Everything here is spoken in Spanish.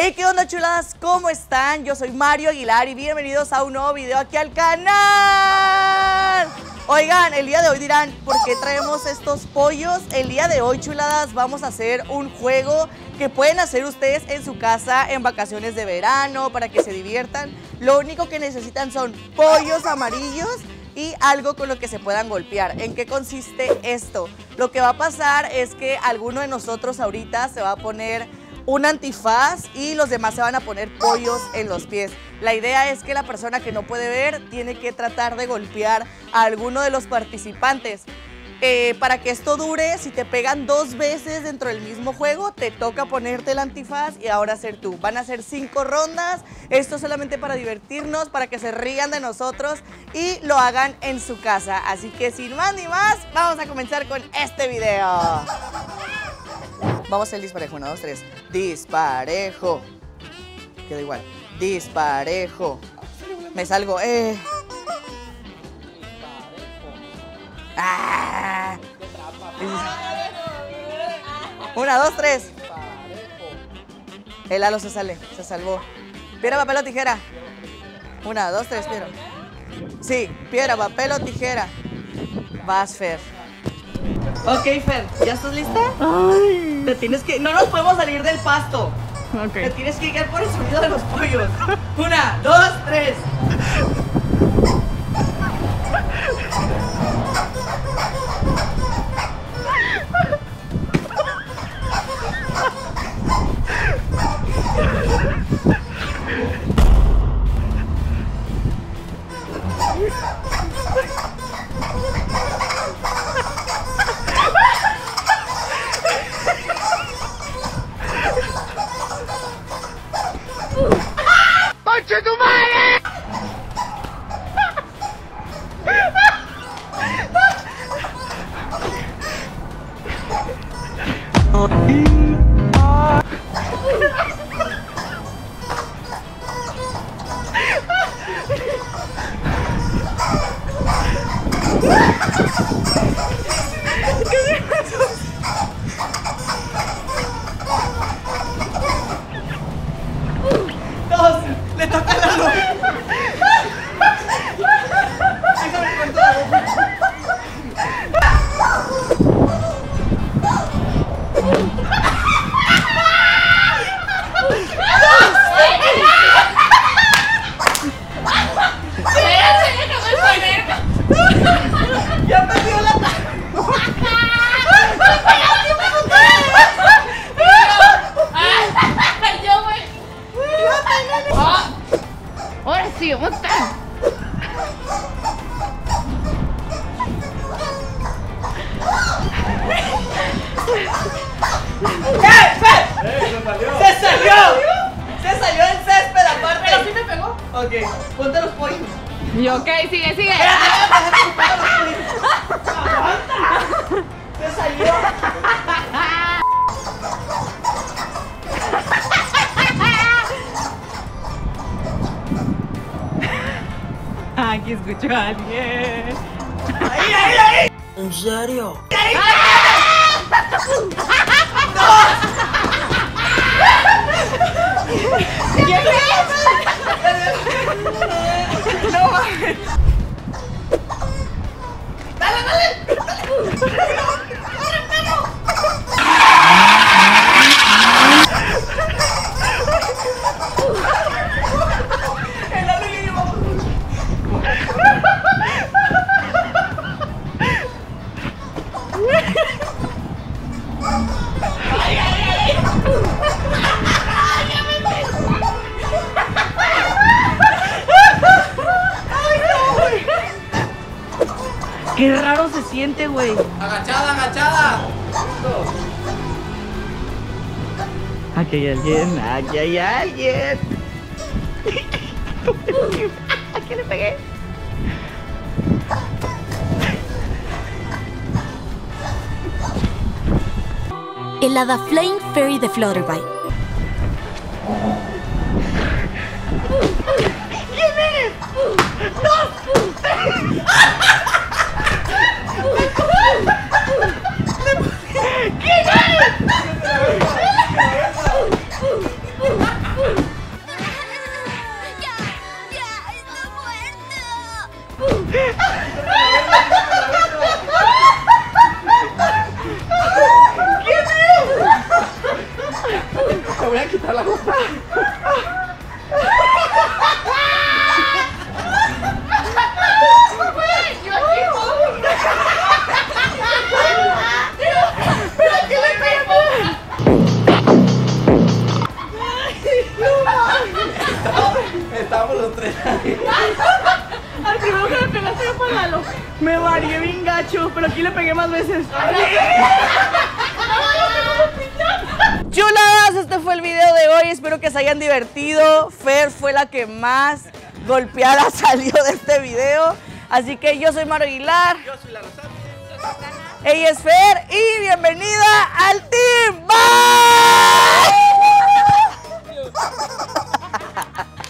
Hey, ¿qué onda, chuladas? ¿Cómo están? Yo soy Mario Aguilar y bienvenidos a un nuevo video aquí al canal. Oigan, el día de hoy dirán, ¿por qué traemos estos pollos? El día de hoy, chuladas, vamos a hacer un juego que pueden hacer ustedes en su casa en vacaciones de verano para que se diviertan. Lo único que necesitan son pollos amarillos y algo con lo que se puedan golpear. ¿En qué consiste esto? Lo que va a pasar es que alguno de nosotros ahorita se va a poner un antifaz y los demás se van a poner pollos en los pies. La idea es que la persona que no puede ver tiene que tratar de golpear a alguno de los participantes. Para que esto dure, si te pegan 2 veces dentro del mismo juego, te toca ponerte el antifaz y ahora ser tú. Van a ser 5 rondas, esto solamente para divertirnos, para que se rían de nosotros y lo hagan en su casa. Así que sin más ni más, vamos a comenzar con este video. Vamos a hacer el disparejo, 1, 2, 3. Disparejo. Queda igual. Disparejo. Me salgo, ¡Ah! 1, 2, 3. El Lalo se sale, se salvó. Piedra, papel o tijera. 1, 2, 3, piedra. Sí, piedra, papel o tijera. Vas, Fer. Ok, Fer, ¿ya estás lista? Ay. Te tienes que... No nos podemos salir del pasto. Ok. Te tienes que guiar por el sonido de los pollos. 1, 2, 3. ¡Conche tu madre! ¡Le toca a Lalo! Déjame contar. ¡Ya perdió la Ahora sí, vamos a estar. ¡Se salió! ¡Se salió del césped aparte! Pero sí me pegó. Ok, ponte los pollos. Y ok, sigue, sigue. ¡Se salió! Aquí escucho a alguien. ¡Ahí, ahí, ahí! ¿En serio? ¡No mames! ¡Dale, dale! ¡El Lalo ya llevamos! ¡Qué raro se siente, güey! ¡Agachada, agachada! Aquí hay alguien, aquí hay alguien. ¿A quién le pegué? El hada Flying Fairy de Flutterby. ¿Quién eres? ¡No! ¿Quién eres? quitar la copa. Estamos los tres ahí. Al primero que le pegaste fue Lalo. Me varié bien gacho, pero aquí le pegué más veces. Chuladas, este fue el video de hoy. Espero que se hayan divertido. Fer fue la que más golpeada salió de este video. Así que yo soy Mario Aguilar. Yo soy la Rosada. Ella es Fer y bienvenida al team. Bye.